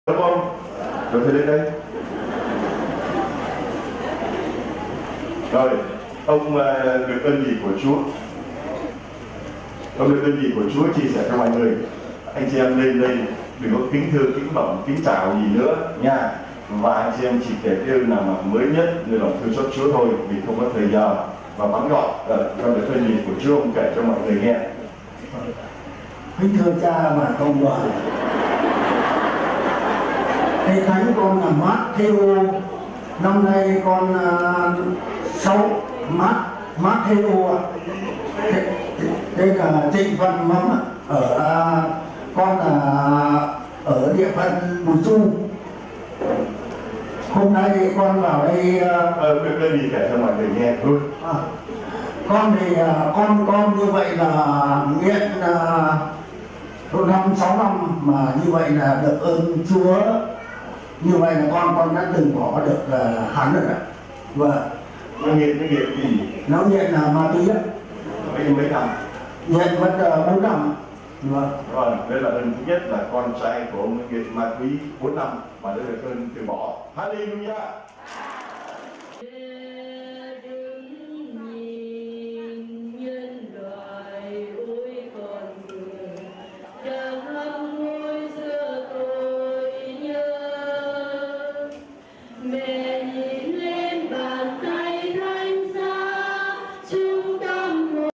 Đúng không? Rồi thì lên đây. Rồi, ông được ơn gì của Chúa? Ông được ơn gì của Chúa chia sẻ cho mọi người. Anh chị em lên đây đừng có kính thưa, kính bẩm, kính chào gì nữa nha. Và anh chị em chỉ kể cái ơn nào mà mới nhất người lòng thương xót Chúa thôi, vì không có thời giờ và bắn gọn. Con được ơn gì của Chúa ông kể cho mọi người nghe. Kính thưa cha và cộng đoàn, thầy thánh con là Matthew, năm nay con 6 Matthew ạ. Đây là Trịnh Văn Mắm ở con là ở địa phận Bùi Du. Hôm nay con vào đây Được ơn gì kể cho mọi người nghe luôn. Con thì con như vậy là nghiện 5-6 năm, mà như vậy là được ơn Chúa, như vậy là con đã từng bỏ được hắn rồi đấy. Vâng. Nó nghiện gì? Nó nghiện là ma túy á. Mấy năm? Nghiện mất 4 năm. Vâng. Rồi, đây là lần thứ nhất là con trai của ông nghiện ma túy 4 năm mà đã được ơn từ bỏ. Hallelujah.